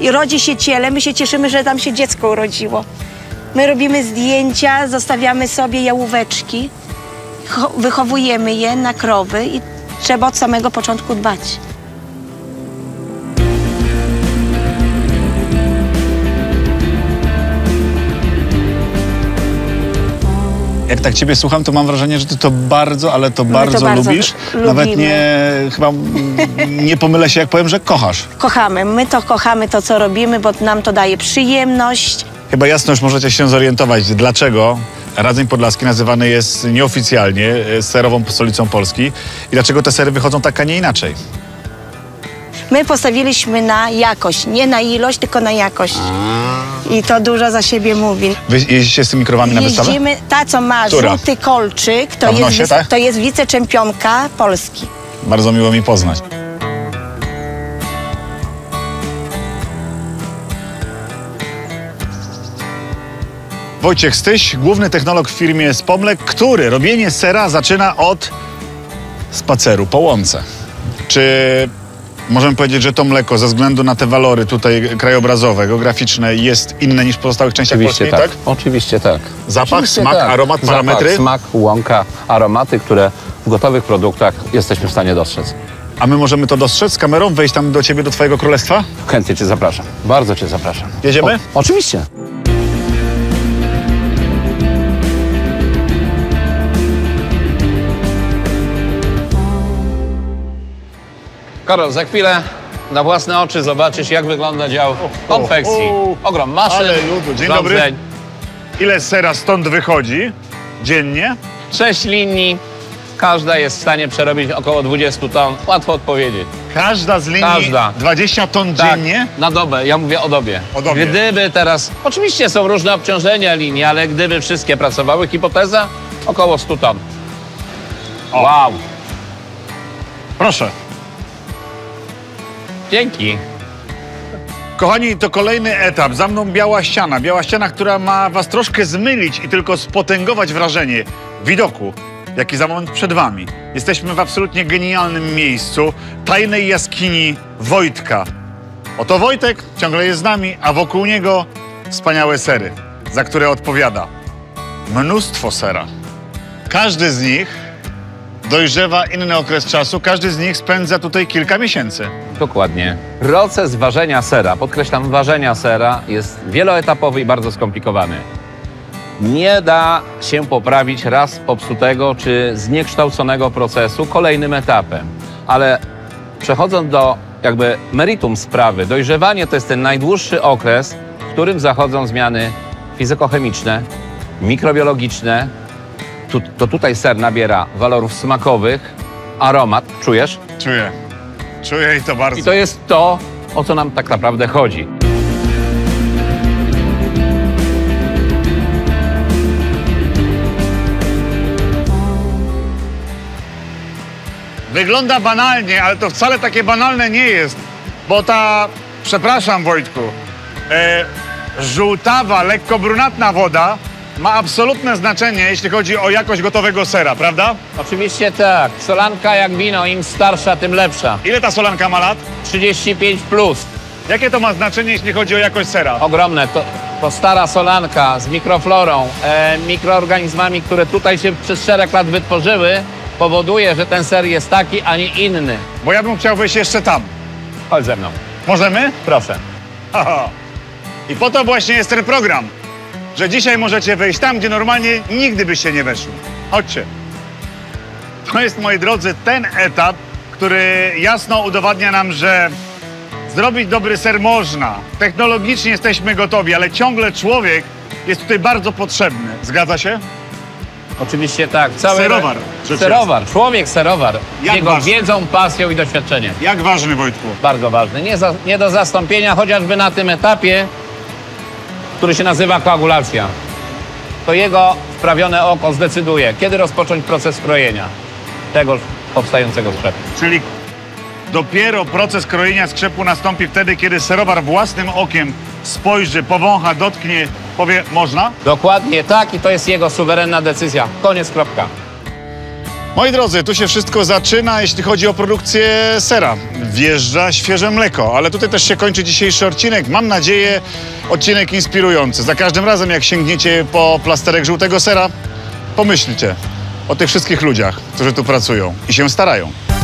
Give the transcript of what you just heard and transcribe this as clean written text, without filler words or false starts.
i rodzi się ciele, my się cieszymy, że tam się dziecko urodziło. My robimy zdjęcia, zostawiamy sobie jałóweczki, wychowujemy je na krowy i trzeba od samego początku dbać. Jak tak ciebie słucham, to mam wrażenie, że ty to bardzo, ale to bardzo lubisz. Nawet chyba nie pomylę się, jak powiem, że kochasz. Kochamy, my to kochamy, to co robimy, bo nam to daje przyjemność. Chyba jasno już możecie się zorientować, dlaczego Radzyń Podlaski nazywany jest nieoficjalnie serową stolicą Polski i dlaczego te sery wychodzą tak, a nie inaczej. My postawiliśmy na jakość, nie na ilość, tylko na jakość. I to dużo za siebie mówi. Wy jeździcie z tymi krowami na wystawę? Jeździmy, ta co ma żółty kolczyk, to jest wiceczempionka Polski. Bardzo miło mi poznać. Wojciech Styś, główny technolog w firmie Spomlek, który robienie sera zaczyna od spaceru po łące. Czy możemy powiedzieć, że to mleko ze względu na te walory tutaj krajobrazowe, geograficzne jest inne niż w pozostałych częściach Polski, tak? Oczywiście tak. Zapach, Oczywiście smak, tak. aromat, parametry? Zapach, smak, łąka, aromaty, które w gotowych produktach jesteśmy w stanie dostrzec. A my możemy to dostrzec z kamerą, wejść tam do ciebie, do twojego królestwa? Chętnie cię zapraszam. Bardzo cię zapraszam. Jedziemy? Oczywiście. Karol, za chwilę na własne oczy zobaczysz, jak wygląda dział konfekcji. Ogrom maszyn, Dzień dobry. Ile sera stąd wychodzi dziennie? 6 linii. Każda jest w stanie przerobić około 20 ton. Łatwo odpowiedzieć. Każda z linii? Każda. 20 ton Tak, dziennie? na dobę. Ja mówię o dobie. O dobie. Gdyby teraz... Oczywiście są różne obciążenia linii, ale gdyby wszystkie pracowały, hipoteza około 100 ton. O. Wow. Proszę. Dzięki. Kochani, to kolejny etap. Za mną biała ściana. Biała ściana, która ma was troszkę zmylić i tylko spotęgować wrażenie widoku, jaki za moment przed wami. Jesteśmy w absolutnie genialnym miejscu, tajnej jaskini Wojtka. Oto Wojtek ciągle jest z nami, a wokół niego wspaniałe sery, za które odpowiada. Mnóstwo sera. Każdy z nich dojrzewa inny okres czasu, każdy z nich spędza tutaj kilka miesięcy. Dokładnie. Proces ważenia sera, podkreślam, ważenia sera jest wieloetapowy i bardzo skomplikowany. Nie da się poprawić raz popsutego czy zniekształconego procesu kolejnym etapem. Ale przechodząc do jakby meritum sprawy, dojrzewanie to jest ten najdłuższy okres, w którym zachodzą zmiany fizykochemiczne, mikrobiologiczne. To tutaj ser nabiera walorów smakowych, aromat. Czujesz? Czuję. Czuję i to bardzo. I to jest to, o co nam tak naprawdę chodzi. Wygląda banalnie, ale to wcale takie banalne nie jest, bo ta, przepraszam Wojtku, żółtawa, lekko brunatna woda ma absolutne znaczenie, jeśli chodzi o jakość gotowego sera, prawda? Oczywiście tak. Solanka jak wino, im starsza, tym lepsza. Ile ta solanka ma lat? 35 plus. Jakie to ma znaczenie, jeśli chodzi o jakość sera? Ogromne. To stara solanka z mikroflorą, mikroorganizmami, które tutaj się przez szereg lat wytworzyły, powoduje, że ten ser jest taki, a nie inny. Bo ja bym chciał wejść jeszcze tam. Chodź ze mną. Możemy? Proszę. Aha. I po to właśnie jest ten program, że dzisiaj możecie wejść tam, gdzie normalnie nigdy byście nie weszli. Chodźcie. To jest, moi drodzy, ten etap, który jasno udowadnia nam, że zrobić dobry ser można. Technologicznie jesteśmy gotowi, ale ciągle człowiek jest tutaj bardzo potrzebny. Zgadza się? Oczywiście tak. Serowar. Serowar. Człowiek serowar. Jak Jego ważny? wiedzą, pasją i doświadczeniem. Jak ważny, Wojtku? Bardzo ważny. Nie do zastąpienia chociażby na tym etapie, który się nazywa koagulacja. To jego wprawione oko zdecyduje, kiedy rozpocząć proces krojenia tegoż powstającego skrzepu. Czyli dopiero proces krojenia skrzepu nastąpi wtedy, kiedy serowar własnym okiem spojrzy, powącha, dotknie, powie można? Dokładnie tak i to jest jego suwerenna decyzja. Koniec, kropka. Moi drodzy, tu się wszystko zaczyna, jeśli chodzi o produkcję sera. Wjeżdża świeże mleko, ale tutaj też się kończy dzisiejszy odcinek. Mam nadzieję, odcinek inspirujący. Za każdym razem, jak sięgniecie po plasterek żółtego sera, pomyślcie o tych wszystkich ludziach, którzy tu pracują i się starają.